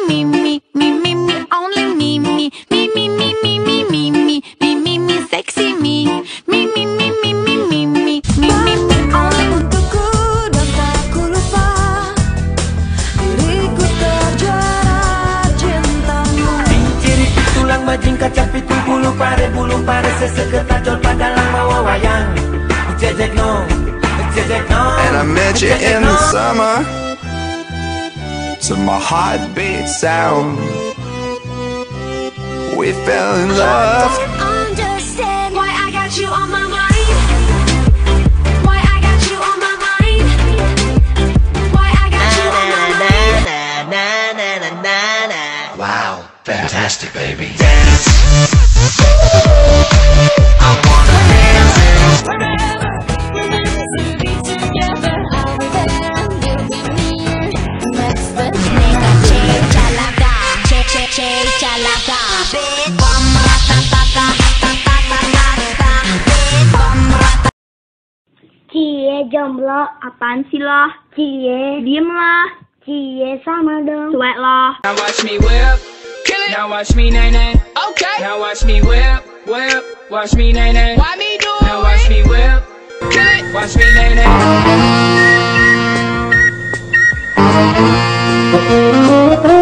me, me, me, me, me, only me, me, me, me, me, me, me, me, me, me, me, me, sexy me, me, me, me, me, me, me, me, me, me, me, only. Untukku dan tak ku lupa, diriku terjerat cintamu. Ciri tulang majing kaca pitung bulu pare seseketacol pada lama wawayang. Jejek no. And I met you in the summer, to my heartbeat sound. We fell in love. Understand why I got you on my mind. Why I got you on my mind. Why I got you on my mind. Wow, fantastic, baby. Dance. I wanna dance. Cie jomblo, apaan sih lo? Cie, diem lah. Cie sama dong. Cuek lo. Now watch me whip, kill it. Now watch me nay nay. Okay. Now watch me whip, whip. Watch me nay nay. Why me do it? Now watch me whip, kill it. Watch me nay nay.